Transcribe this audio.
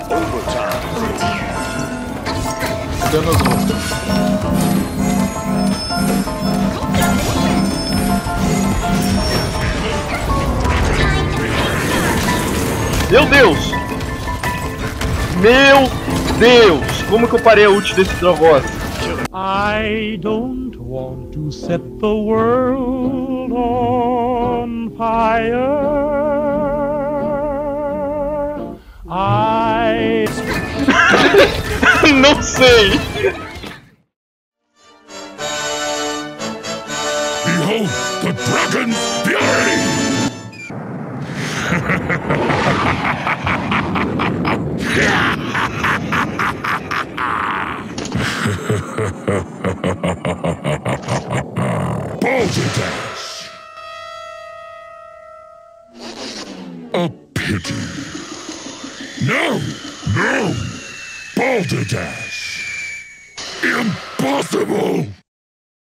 Danos outros. Meu Deus! Meu Deus! Como que eu parei a ult desse Drogoth? I don't want to set the world on fire. Não sei! Behold the dragon's fury! Balderdash! A pity. No! No! Balderdash! Impossible!